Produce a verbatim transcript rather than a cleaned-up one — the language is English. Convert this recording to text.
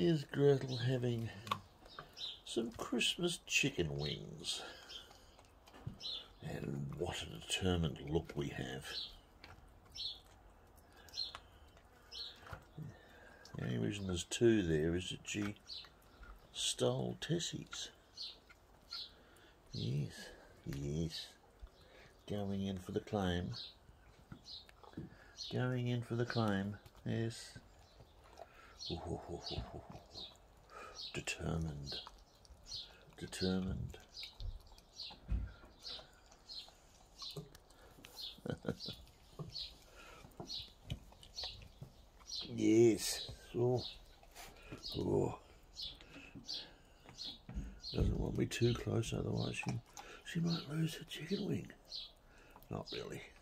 Here's Gretel having some Christmas chicken wings. And what a determined look we have. The only reason there's two there is that she stole Tessie's. Yes, yes. Going in for the claim. Going in for the claim, yes. Ooh, determined. Determined. Yes. Oh. Oh. Doesn't want me too close, otherwise she, she might lose her chicken wing. Not really.